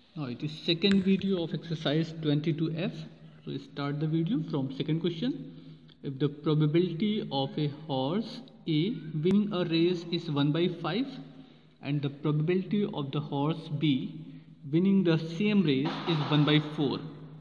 Now it is second video of exercise 22F. So start the video from second question. If the probability of a horse A winning a race is 1 by 5 and the probability of the horse B winning the same race is 1 by 4,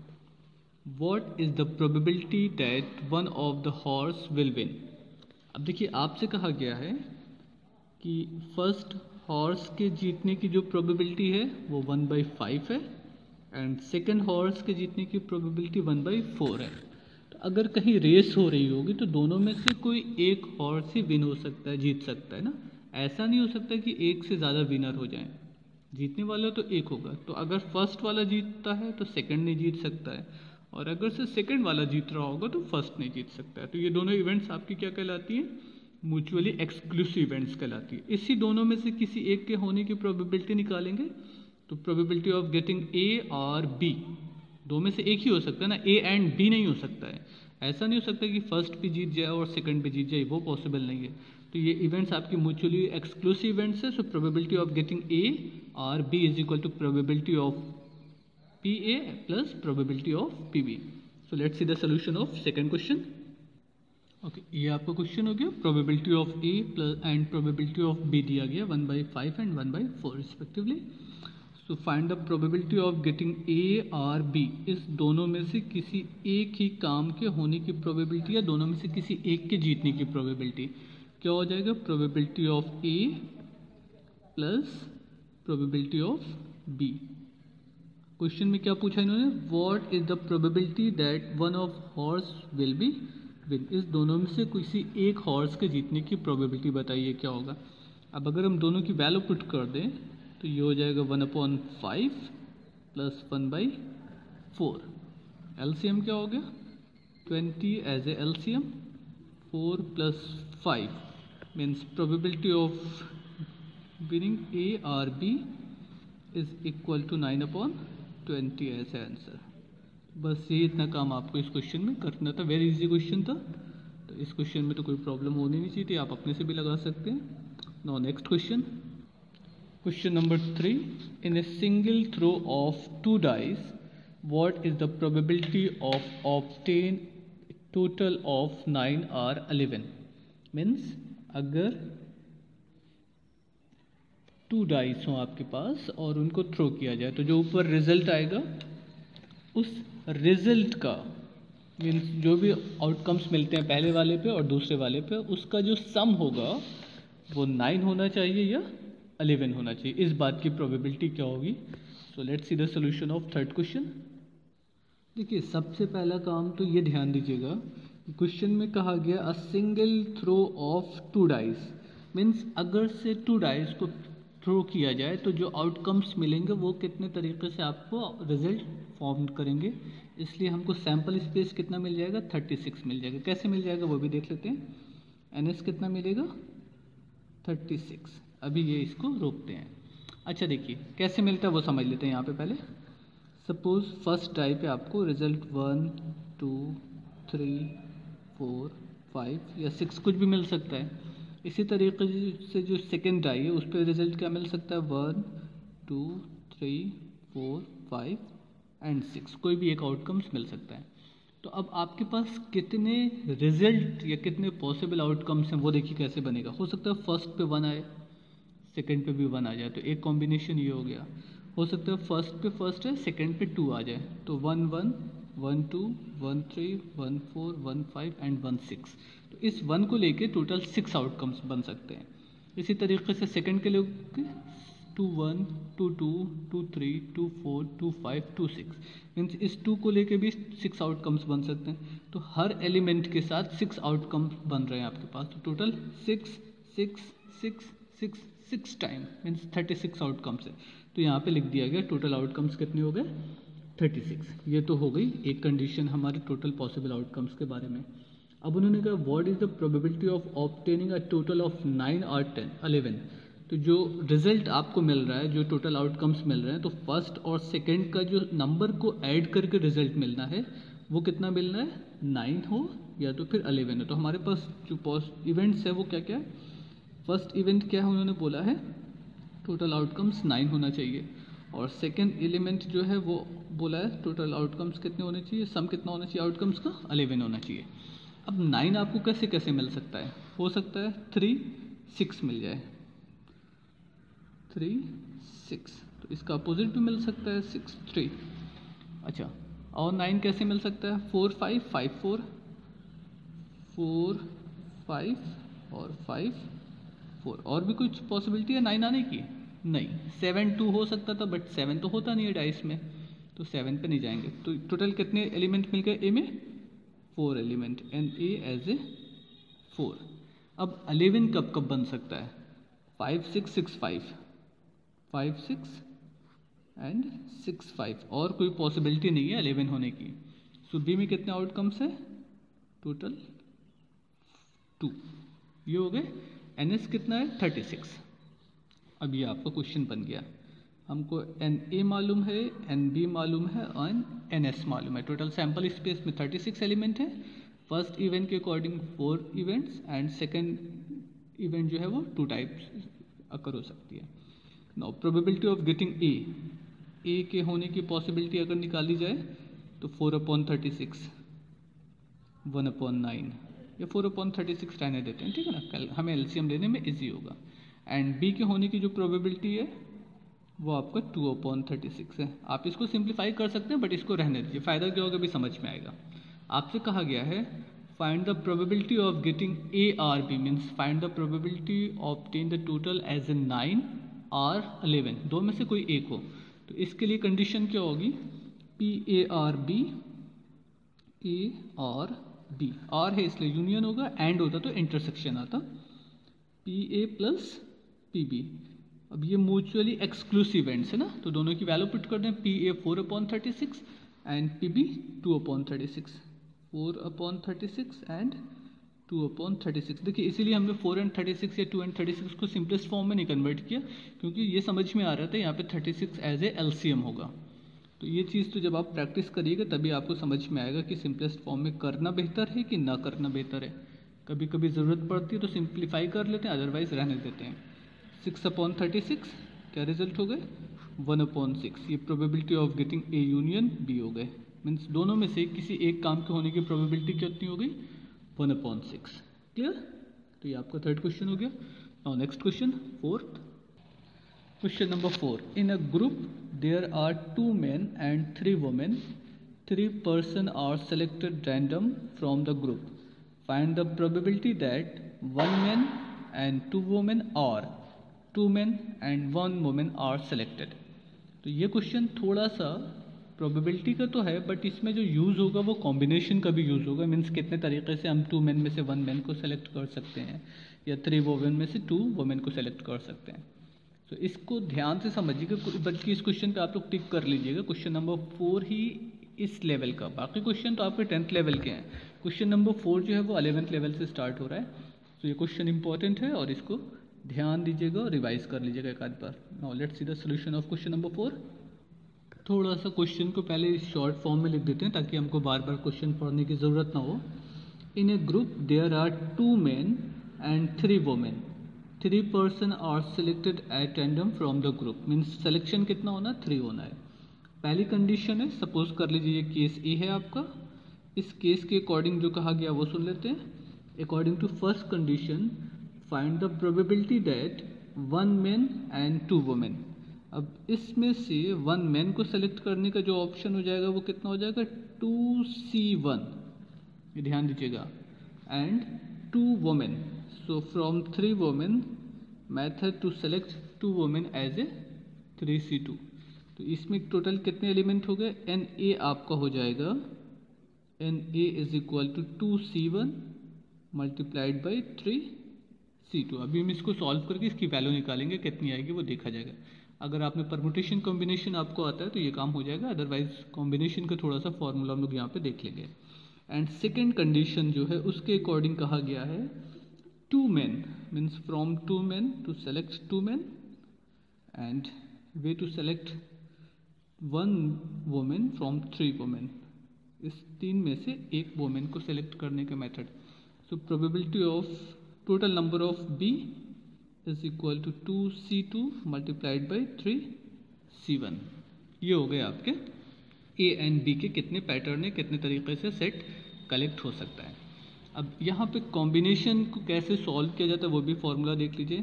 what is the probability that one of the horse will win? अब देखिए आपसे कहा गया है कि first horse के जीतने की जो प्रोबेबिलिटी है वो 1 by 5 है एंड सेकंड हॉर्स के जीतने की प्रोबेबिलिटी 1 by 4 है। तो अगर कहीं रेस हो रही होगी तो दोनों में से कोई एक हॉर्स ही विन हो सकता है, जीत सकता है ना। ऐसा नहीं हो सकता कि एक से ज़्यादा विनर हो जाए, जीतने वाला तो एक होगा। तो अगर फर्स्ट वाला जीतता है तो सेकंड नहीं जीत सकता है, और अगर से सेकंड वाला जीत रहा होगा तो फर्स्ट नहीं जीत सकता है। तो ये दोनों इवेंट्स आपकी क्या कहलाती हैं? म्यूचुअली एक्सक्लूसिव इवेंट्स कहलाती है। इसी दोनों में से किसी एक के होने की प्रोबेबिलिटी निकालेंगे तो प्रोबेबिलिटी ऑफ गेटिंग ए और बी, दो में से एक ही हो सकता है ना, ए एंड बी नहीं हो सकता है। ऐसा नहीं हो सकता कि फर्स्ट भी जीत जाए और सेकंड भी जीत जाए, वो पॉसिबल नहीं है। तो ये इवेंट्स आपकी म्यूचुअली एक्सक्लूसिव इवेंट्स है। So probability of getting A और B is equal to probability of P A plus probability of P B. So let's see the solution of second question. Okay, ये आपका question हो गया। Probability of A plus and probability of B दिया गया 1 by 5 and 1 by 4 respectively. So find the probability of getting A और B, इस दोनों में से किसी एक ही काम के होने की प्रोबेबिलिटी या दोनों में से किसी एक के जीतने की प्रोबेबिलिटी क्या हो जाएगा? Probability of A plus probability of B. Question में क्या पूछा इन्होंने? What is the probability that one of horse will be win, इस दोनों में से किसी एक हॉर्स के जीतने की प्रोबेबिलिटी बताइए क्या होगा। अब अगर हम दोनों की वैल्यू पुट कर दें तो ये हो जाएगा 1/5 प्लस 1 by 4। एलसीएम क्या हो गया? 20 as a LCM. 4 plus 5 means probability of winning A और B is equal to 9/20 as a answer. बस ये इतना काम आपको इस क्वेश्चन में करना था। वेरी इजी क्वेश्चन था, तो इस क्वेश्चन में तो कोई प्रॉब्लम होनी नहीं चाहिए थी, आप अपने से भी लगा सकते हैं। Now next question, question number 3। In a single throw of 2 dice what is the probability of obtain total of 9 और 11। मीन्स अगर 2 dice हों आपके पास और उनको थ्रो किया जाए तो जो ऊपर रिजल्ट आएगा उस रिजल्ट का मीन्स जो भी आउटकम्स मिलते हैं पहले वाले पे और दूसरे वाले पे, उसका जो सम होगा वो 9 होना चाहिए या 11 होना चाहिए। इस बात की प्रोबेबिलिटी क्या होगी? So let's see the solution of third question. देखिए सबसे पहला काम तो ये ध्यान दीजिएगा कि क्वेश्चन में कहा गया a single throw of 2 dice, means अगर से 2 dice को थ्रो किया जाए तो जो आउटकम्स मिलेंगे वो कितने तरीके से आपको रिजल्ट फॉर्म करेंगे। इसलिए हमको सैम्पल स्पेस कितना मिल जाएगा? 36 मिल जाएगा। कैसे मिल जाएगा वो भी देख लेते हैं। एनएस कितना मिलेगा? 36। अभी ये इसको रोकते हैं। अच्छा देखिए कैसे मिलता है वो समझ लेते हैं यहाँ पे पहले। सपोज फर्स्ट डाई पे आपको रिजल्ट 1 2 3 4 5 या 6 कुछ भी मिल सकता है। इसी तरीके से जो सेकेंड डाई है उस पर रिजल्ट क्या मिल सकता है? 1 2 3 4 5 एंड 6, कोई भी एक आउटकम्स मिल सकता है। तो अब आपके पास कितने रिजल्ट या कितने पॉसिबल आउटकम्स हैं वो देखिए कैसे बनेगा। हो सकता है फर्स्ट पे 1 आए, सेकंड पे भी 1 आ जाए, तो एक कॉम्बिनेशन ये हो गया। हो सकता है फर्स्ट पे फर्स्ट है, सेकंड पे 2 आ जाए, तो 1 1 1 2 1 3 1 4 1 5 एंड 1 6। तो इस 1 को लेके टोटल 6 आउटकम्स बन सकते हैं। इसी तरीके से सेकंड के लिए 2 1 2 2 2 3 2 4 2 5 2 6 मीन्स इस 2 को लेके भी 6 आउटकम्स बन सकते हैं। तो हर एलिमेंट के साथ 6 आउटकम्स बन रहे हैं आपके पास। तो टोटल 6 6 6 6 6 टाइम मीन्स 36 आउटकम्स है। तो यहाँ पे लिख दिया गया टोटल आउटकम्स कितने हो गए? 36। ये तो हो गई एक कंडीशन हमारे टोटल पॉसिबल आउटकम्स के बारे में। अब उन्होंने कहा what is the probability of obtaining a total of 9 और 10 11। तो जो रिजल्ट आपको मिल रहा है, जो टोटल आउटकम्स मिल रहे हैं, तो फर्स्ट और सेकंड का जो नंबर को ऐड करके रिजल्ट मिलना है वो कितना मिलना है? 9 हो या तो फिर 11 हो। तो हमारे पास जो इवेंट्स है वो क्या क्या है? फर्स्ट इवेंट क्या है? उन्होंने बोला है टोटल आउटकम्स 9 होना चाहिए। और सेकंड एलिमेंट जो है वो बोला है टोटल आउटकम्स कितने होने चाहिए, सम कितना होना चाहिए आउटकम्स का, 11 होना चाहिए। अब 9 आपको कैसे कैसे मिल सकता है, हो सकता है 3 6 मिल जाए, 3 6, तो इसका अपोजिट भी मिल सकता है 6 3। अच्छा, और 9 कैसे मिल सकता है, 4 5 5 4 4 5 और 5 4। और भी कुछ पॉसिबिलिटी है 9 आने की, नहीं। 7 2 हो सकता था, बट 7 तो होता नहीं है डाइस में, तो 7 पे नहीं जाएंगे। तो टोटल कितने एलिमेंट मिल गए ए में, 4 element, and A as A 4। अब 11 कब कब बन सकता है, 5 6 6 5 5 6 एंड 6 5, और कोई पॉसिबिलिटी नहीं है 11 होने की। सो बी में कितने आउटकम्स है, टोटल 2। ये हो गए। एन एस कितना है, 36। अब ये आपका क्वेश्चन बन गया। हमको एन ए मालूम है, एन बी मालूम है और एन एस मालूम है। टोटल सैंपल स्पेस में 36 एलिमेंट है। फर्स्ट इवेंट के according 4 events and second event जो है वो 2 टाइप्स अकर हो सकती है। Now probability of getting A के होने की पॉसिबिलिटी अगर निकाली जाए तो 4/36 1/9 या 4/36 रहने देते हैं, ठीक है ना, कल हमें एलसीएम लेने में इजी होगा। एंड बी के होने की जो प्रोबेबिलिटी है वो आपका 2/36 है। आप इसको सिंप्लीफाई कर सकते हैं, बट इसको रहने दीजिए, फ़ायदा क्या होगा भी समझ में आएगा। आपसे कहा गया है find the probability of getting A or B, means find the probability obtain the total as a 9 और 11, दो में से कोई एक हो। तो इसके लिए कंडीशन क्या होगी, P A or B, A और बी, आर है इसलिए यूनियन होगा, एंड होता तो इंटरसेक्शन आता, P A plus P B. अब ये म्यूचुअली एक्सक्लूसिव एंड्स है ना, तो दोनों की वैल्यू पुट कर दें, P A 4/36 and P B 2/36, 4/36 and 2/36। देखिए इसीलिए हमने 4 and 36 या 2 and 36 को सिंपलेस्ट फॉर्म में नहीं कन्वर्ट किया, क्योंकि ये समझ में आ रहा था यहाँ पे 36 एज ए एलसीएम होगा। तो ये चीज़ तो जब आप प्रैक्टिस करिएगा तभी आपको समझ में आएगा कि सिंपलेस्ट फॉर्म में करना बेहतर है कि ना करना बेहतर है। कभी कभी ज़रूरत पड़ती है तो सिंप्लीफाई कर लेते हैं, अदरवाइज रहने देते हैं। 6/36 क्या रिजल्ट हो गए, 1/6। ये probability of getting A union B हो गए, मीन्स दोनों में से किसी एक काम के होने की प्रोबेबिलिटी कितनी हो गई, 1/6। क्लियर, तो ये आपका थर्ड क्वेश्चन हो गया। Now next question, fourth question number 4। In a group there are 2 men and 3 women. 3 persons are selected random from the group. Find the probability that 1 man and 2 women or 2 men and 1 woman are selected. तो ये question थोड़ा सा probability का तो है, but इसमें जो use होगा वो कॉम्बिनेशन का भी यूज़ होगा। मीन्स कितने तरीके से हम 2 men में से 1 man को सेलेक्ट कर सकते हैं, या 3 women में से 2 women को सेलेक्ट कर सकते हैं। तो इसको ध्यान से समझिएगा, बल्कि इस क्वेश्चन पे आप लोग टिक कर लीजिएगा। क्वेश्चन नंबर 4 ही इस लेवल का, बाकी क्वेश्चन तो आपके 10th लेवल के हैं। क्वेश्चन नंबर 4 जो है वो 11th लेवल से स्टार्ट हो रहा है। तो ये क्वेश्चन इंपॉर्टेंट है और इसको ध्यान दीजिएगा और रिवाइज कर लीजिएगा एक आध बार। Now let's see the solution of question number 4। थोड़ा सा क्वेश्चन को पहले शॉर्ट फॉर्म में लिख देते हैं ताकि हमको बार बार क्वेश्चन पढ़ने की ज़रूरत ना हो। In a group there are 2 men and 3 women. 3 persons are selected at random from the group. Means selection कितना होना, 3 होना है। पहली कंडीशन है, सपोज कर लीजिए ये केस ए है आपका। इस केस के अकॉर्डिंग जो कहा गया वो सुन लेते हैं। According to first condition find the probability that 1 man and 2 women। अब इसमें से 1 man को सेलेक्ट करने का जो ऑप्शन हो जाएगा वो कितना हो जाएगा, 2C1, ये ध्यान दीजिएगा, and 2 women। So from 3 women method to select 2 women as a 3C2। तो इसमें टोटल कितने एलिमेंट हो गए, एन ए आपका हो जाएगा, n A is equal to 2C1 multiplied by 3C2। अभी हम इसको सॉल्व करके इसकी वैल्यू निकालेंगे, कितनी आएगी वो देखा जाएगा। अगर आपने परमुटेशन कॉम्बिनेशन आपको आता है तो ये काम हो जाएगा, अदरवाइज कॉम्बिनेशन का थोड़ा सा फॉर्मूला हम लोग यहाँ पे देख लेंगे। एंड सेकेंड कंडीशन जो है उसके अकॉर्डिंग कहा गया है 2 men, means from 2 men to select 2 men and way to select 1 woman from 3 women। इस 3 में से एक वोमेन को सेलेक्ट करने का method. So probability of total number of B is equal to 2C2 multiplied by 3C1। C1। ये हो गए आपके A एंड B के कितने पैटर्न है, कितने तरीके से सेट कलेक्ट हो सकता है। अब यहाँ पे कॉम्बिनेशन को कैसे सॉल्व किया जाता है वो भी फॉर्मूला देख लीजिए।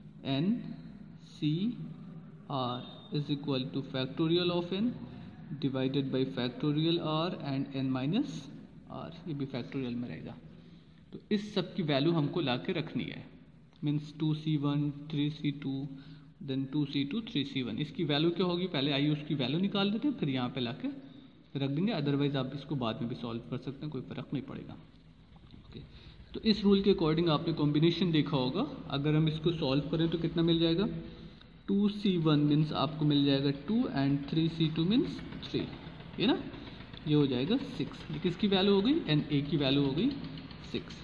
NCR is equal to factorial of n divided by factorial R and n minus R, ये भी फैक्टोरियल में रहेगा। तो इस सब की वैल्यू हमको ला के रखनी है, means 2C1 3C2 then 2C2 3C1। इसकी वैल्यू क्या होगी, पहले आइए उसकी वैल्यू निकाल लेते हैं, फिर यहाँ पे ला के रख देंगे। अदरवाइज आप इसको बाद में भी सॉल्व कर सकते हैं, कोई फ़र्क नहीं पड़ेगा। ओके, तो इस रूल के अकॉर्डिंग आपने कॉम्बिनेशन देखा होगा। अगर हम इसको सॉल्व करें तो कितना मिल जाएगा, 2C1 मीन्स आपको मिल जाएगा 2 एंड 3C2 मीन्स 3, ये ना, ये हो जाएगा 6। ये किसकी वैल्यू हो गई, NA की वैल्यू हो गई 6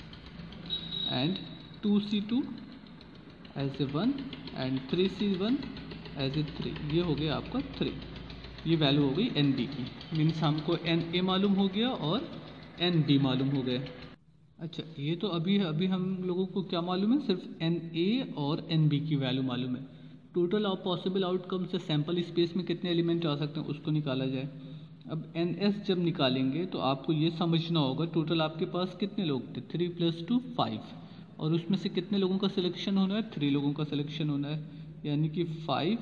and 2C2 as a 1 and 3C1 as a 3, ये हो गया आपका 3। ये वैल्यू हो गई NB की, मीन्स हमको NA मालूम हो गया और NB मालूम हो गया। अच्छा, ये तो अभी हम लोगों को क्या मालूम है, सिर्फ NA और NB की वैल्यू मालूम है। टोटल ऑफ पॉसिबल आउटकम से सैम्पल स्पेस में कितने एलिमेंट आ सकते हैं उसको निकाला जाए। अब NS जब निकालेंगे तो आपको ये समझना होगा टोटल आपके पास कितने लोग थे, 3 + 2 5, और उसमें से कितने लोगों का सिलेक्शन होना है, 3 लोगों का सिलेक्शन होना है, यानी कि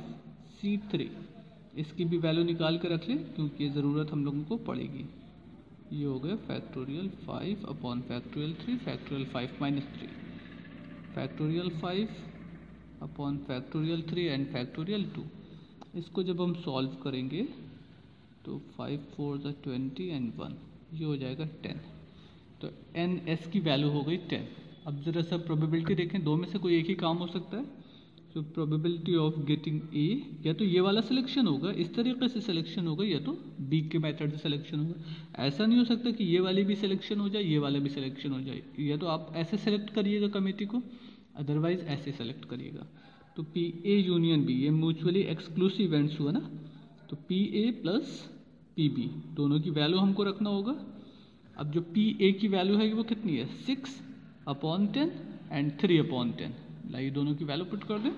5C3। इसकी भी वैल्यू निकाल कर रख लें क्योंकि ये ज़रूरत हम लोगों को पड़ेगी। ये हो गया factorial 5 upon factorial 3 factorial 5 minus 3 factorial 5 upon factorial 3 and factorial 2। इसको जब हम सॉल्व करेंगे तो 5 4 = 20 एंड 1, ये हो जाएगा 10। तो NS की वैल्यू हो गई 10। अब ज़रा सा प्रोबेबिलिटी देखें, दो में से कोई एक ही काम हो सकता है। तो प्रोबेबिलिटी ऑफ गेटिंग A, या तो ये वाला सिलेक्शन होगा, इस तरीके से सिलेक्शन होगा, या तो B के मेथड से सिलेक्शन होगा। ऐसा नहीं हो सकता कि ये वाली भी सिलेक्शन हो जाए, ये वाला भी सिलेक्शन हो जाए। या तो आप ऐसे सेलेक्ट करिएगा कमेटी को, अदरवाइज ऐसे सेलेक्ट करिएगा। तो PA यूनियन B, ये म्यूचुअली एक्सक्लूसिव इवेंट्स हुआ ना, तो PA प्लस PB दोनों की वैल्यू हमको रखना होगा। अब जो PA की वैल्यू है वो कितनी है, 6/10 एंड 3/10। लाइए दोनों की वैल्यू पुट कर दें,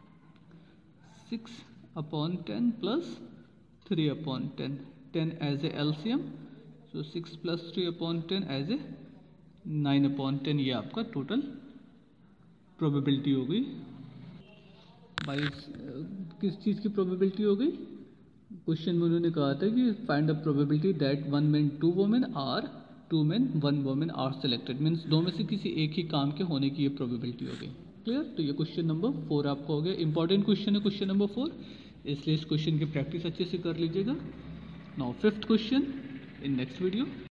6/10 plus 3/10, 10 as a LCM, so 6 + 3/10 as a 9/10। ये आपका टोटल प्रोबेबिलिटी हो गई। भाई किस चीज़ की प्रोबेबिलिटी हो गई, क्वेश्चन में उन्होंने कहा था कि find the probability that 1 man 2 women are 2 man 1 women are selected, means दो में से किसी एक ही काम के होने की ये प्रोबेबिलिटी हो गई। क्लियर। तो ये क्वेश्चन नंबर 4 आपको हो गया। इंपॉर्टेंट क्वेश्चन है क्वेश्चन नंबर 4, इसलिए इस क्वेश्चन की प्रैक्टिस अच्छे से कर लीजिएगा। Now 5th question in next video.